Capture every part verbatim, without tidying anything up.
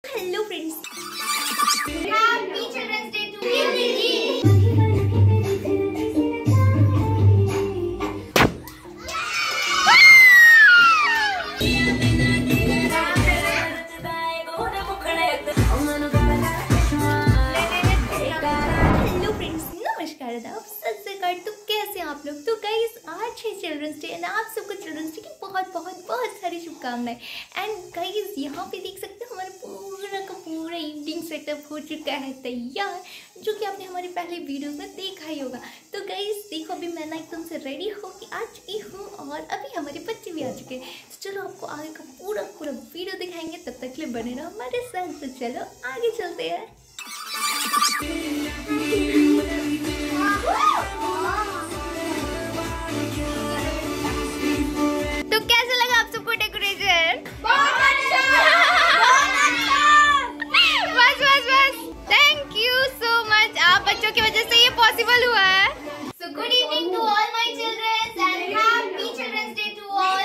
Hello friends, happy children's day to you. Hello friends, नमस्कार, आदाब, सत श्री अकाल। तो कैसे हैं आप लोग? तो गाइस, आज है चिल्ड्रंस डे एंड आप सबको चिल्ड्रंस डे की बहुत बहुत बहुत सारी शुभकामनाएं। एंड गाइस, यहाँ पे देख सकते हैं हमारा पूरा का पूरा इवनिंग सेटअप हो चुका है तैयार, जो कि आपने हमारे पहले वीडियो में देखा ही होगा। तो गाइस देखो, अभी मैं ना एकदम से रेडी हो कि आ चुकी हूँ और अभी हमारे बच्चे भी आ चुके हैं। तो चलो आपको आगे का पूरा पूरा वीडियो दिखाएंगे, तब तक के लिए बने रहो हमारे साथ। तो चलो आगे चलते हैं। तो कैसा लगा आप सबको डेकोरेशन? बहुत अच्छा, बहुत अच्छा। बस बस बस, थैंक यू सो मच। आप बच्चों की वजह से ये पॉसिबल हुआ है। So good evening to all my children's and happy children's day to all.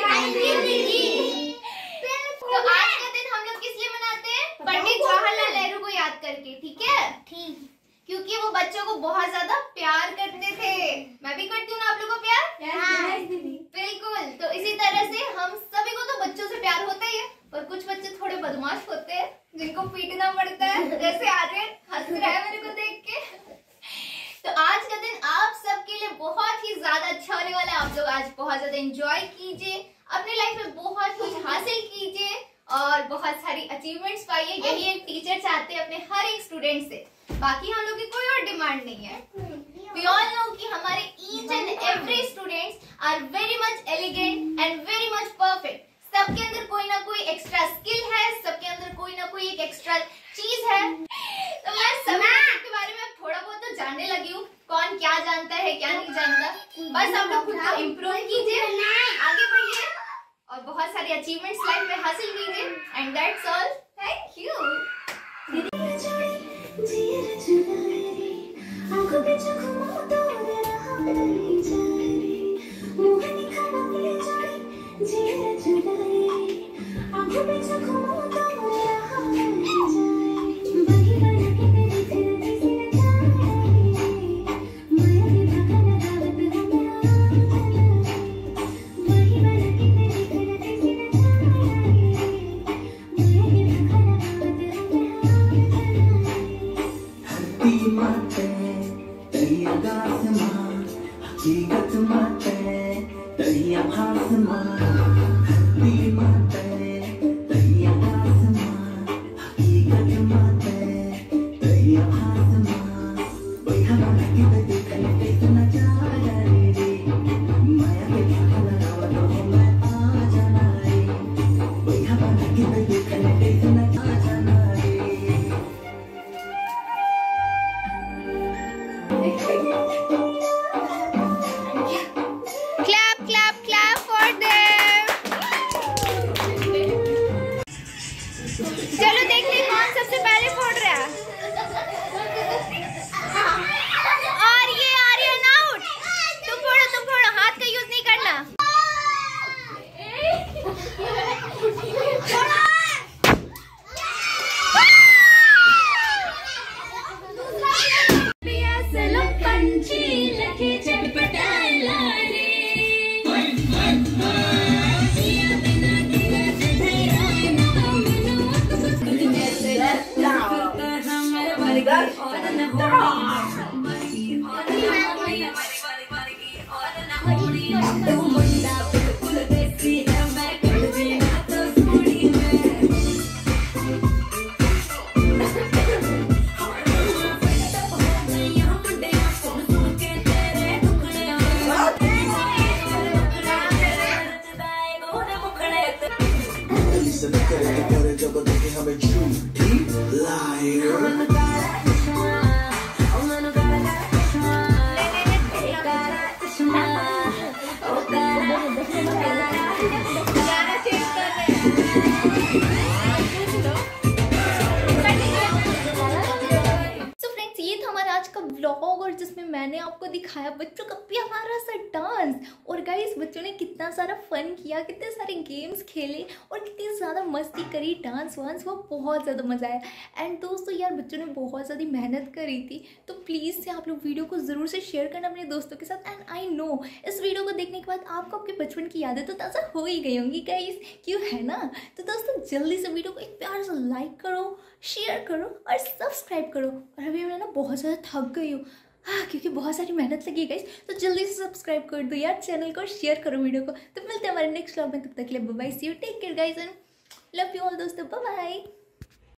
तो आज का दिन हम लोग किस लिए मनाते हैं? पंडित जवाहरलाल नेहरू को याद करके, ठीक है? ठीक, क्योंकि वो बच्चों को बहुत ज्यादा प्यार करते थे। मैं भी करती हूँ ना आप लोगों को प्यार? yes, बिल्कुल। तो इसी तरह से हम सभी को तो बच्चों से प्यार होता ही है, पर कुछ बच्चे थोड़े बदमाश होते हैं जिनको पीटना पड़ता है, जैसे आर्यन हंस रहा है मेरे को देख के। तो आज का दिन आप सबके लिए बहुत ही ज्यादा अच्छा होने वाला है। आप लोग आज बहुत ज्यादा एंजॉय कीजिए, अपनी लाइफ में बहुत कुछ हासिल कीजिए और बहुत सारी अचीवमेंट्स पाइए। यही एक टीचर चाहते हैं अपने हर एक स्टूडेंट से। बाकी हम लोग की कोई और डिमांड नहीं है। We all know कि हमारे each and every students are very much elegant and very much perfect. सबके अंदर कोई ना कोई एक्स्ट्रा स्किल है, सबके अंदर कोई ना कोई एक एक्स्ट्रा चीज है। तो मैं सब के बारे में थोड़ा बहुत तो जानने लगी हूँ, कौन क्या जानता है क्या नहीं जानता। बस आप लोग खुद को इम्प्रूव कीजिए, आगे बढ़िए और बहुत सारी अचीवमेंट्स लाइफ में हासिल कीजिए। And that's all, thank you. और जिसमें मैंने आपको दिखाया बच्चों का प्यारा सा डांस। और गाइस बच्चों ने कितना सारा फन किया, कितने सारे गेम्स खेले और कितनी ज़्यादा मस्ती करी, डांस वांस, वो बहुत ज़्यादा मज़ा आया। एंड दोस्तों यार बच्चों ने बहुत ज़्यादा मेहनत करी थी, तो प्लीज़ से आप लोग वीडियो को ज़रूर से शेयर करना अपने दोस्तों के साथ। एंड आई नो इस वीडियो को देखने के बाद आपको आपके बचपन की यादें तो ताज़ा हो ही गई होंगी गाइस, क्यों है ना। तो दोस्तों जल्दी से वीडियो को एक प्यार से लाइक करो, शेयर करो और सब्सक्राइब करो। और अभी मैं ना बहुत ज़्यादा थक गई हूँ, हाँ क्योंकि बहुत सारी मेहनत लगी गाइस, तो जल्दी से सब्सक्राइब कर दो यार चैनल को, शेयर करो वीडियो को। तो मिलते हैं हमारे नेक्स्ट व्लॉग में, तब तक के लिए bye bye, see you, take care guys and love you all दोस्तों, बाय बाय।